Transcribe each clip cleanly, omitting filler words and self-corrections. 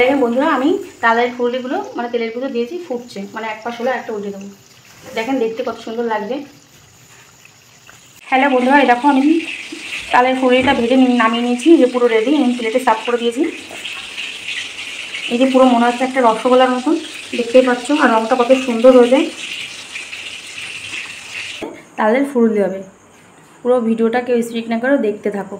দেখেন বন্ধুরা, আমি তালের ফুলগুলো মানে তেলের ভিতর দিয়েছি, ফুটছে, মানে এক পাশ হলো একটা উল্টে দেবো। দেখেন দেখতে কত সুন্দর লাগবে। হ্যালো বন্ধুরা, এই দেখো আমি তালের ফুলটা ভেজে নামিয়ে নিয়েছি, যে পুরো রেডি। আমি প্লেটে সার্ভ করে দিয়েছি। এই যে পুরো মনে হচ্ছে একটা রসগোল্লার মতন, দেখতেই পাচ্ছ, আর রঙটা কত সুন্দর হয়ে যায়। তালের ফুল দেবে। পুরো ভিডিওটা কেউ স্কিপ না করে দেখতে থাকো।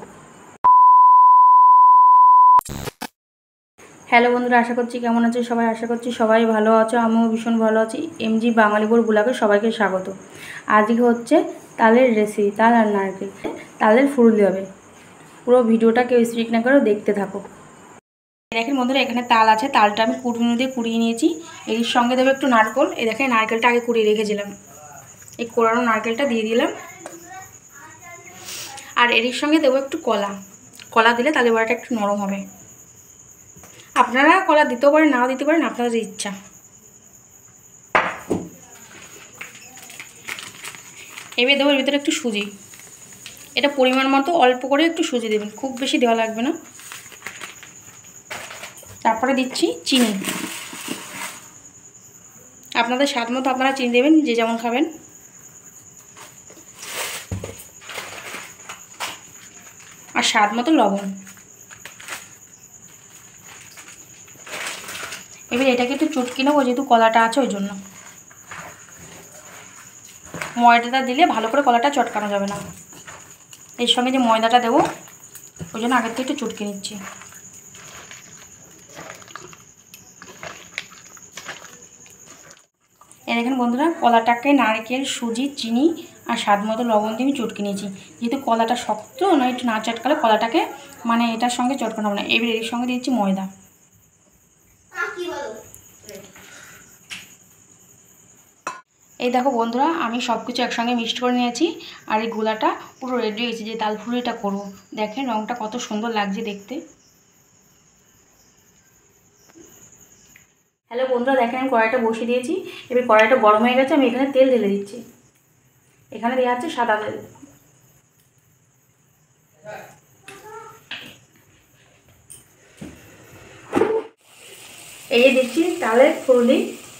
হ্যালো বন্ধুরা, আশা করছি কেমন আছো সবাই। আশা করছি সবাই ভালো আছো, আমিও ভীষণ ভালো আছি। এমজি বাঙালিপুর ব্লগে সবাইকে স্বাগত। আজকে হচ্ছে তালের রেসিপি, তাল আর নারকেল, তালের ফুল দেবে। পুরো ভিডিওটা কেউ স্কিপ না করে দেখতে থাকো। দেখেন বন্ধুরা, এখানে তাল আছে, তালটা আমি কুড়ুনি দিয়ে কুড়িয়ে নিয়েছি। এর সঙ্গে দেবো একটু নারকেল। এই দেখেন নারকেলটা আগে কুড়িয়ে রেখেছিলাম, এই কোড়ানো নারকেলটা দিয়ে দিলাম। আর এর সঙ্গে দেবো একটু কলা। কলা দিলে তালের বড়াটা একটু নরম হবে। আপনারা কলা দিতেও পারেন, নাও দিতে পারেন, আপনাদের ইচ্ছা। এবার দেবো এর ভিতরে একটু সুজি। এটা পরিমাণ মতো অল্প করে একটু সুজি দেবেন, খুব বেশি দেওয়া লাগবে না। তারপরে দিচ্ছি চিনি। আপনাদের স্বাদ মতো আপনারা চিনি দেবেন, যে যেমন খাবেন। আর স্বাদ মতো লবণ। এবার এটাকে একটু চটকে নেবো, যেহেতু কলাটা আছে ওই জন্য। ময়দাটা দিলে ভালো করে কলাটা চটকানো যাবে না। এর সঙ্গে যে ময়দাটা দেবো ওই জন্য আগের থেকে একটু চটকে নিচ্ছি। এই দেখেন বন্ধুরা, কলাটাকে নারকেল, সুজি, চিনি আর স্বাদ মতো লবণ দিয়ে আমি চটকে নিয়েছি। যেহেতু কলাটা শক্ত না, একটু না চটকালে কলাটাকে মানে এটার সঙ্গে চটকানো হবে না। এবার এর সঙ্গে দিচ্ছি ময়দা। এই দেখো বন্ধুরা, আমি সব কিছু একসঙ্গে মিক্সড করে নিয়েছি। আর এই গোলাটা পুরো রেডি হয়েছে যে তাল ফুলটা করবো। দেখেন রঙটা কত সুন্দর লাগছে দেখতে। হ্যালো বন্ধুরা, দেখেন আমি কড়াইটা বসিয়ে দিয়েছি। এবার কড়াইটা গরম হয়ে গেছে, আমি এখানে তেল ঢেলে দিচ্ছি। এখানে দেওয়া আছে সাদা তেল। এই যে দিচ্ছি তালের ফুললি।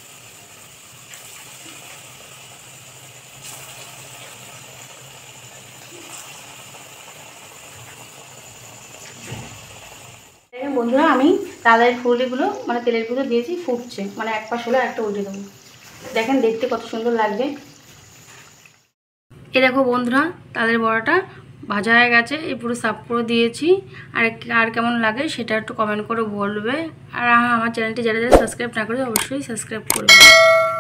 দেখেন বন্ধুরা, আমি তালের ফুলগুলো মানে তেলের ভিতর দিয়েছি, ফুটছে, মানে এক পাশ হলে একটা উল্টে দেবো। দেখেন দেখতে কত সুন্দর লাগবে। এই দেখো বন্ধুরা, তালের বড়াটা ভাজা হয়ে গেছে, এই পুরো সার্ভ করে দিয়েছি। আর কেমন লাগে সেটা একটু কমেন্ট করে বলবে। আর আমার চ্যানেলটি যারা যারা সাবস্ক্রাইব না করে অবশ্যই সাবস্ক্রাইব করবে।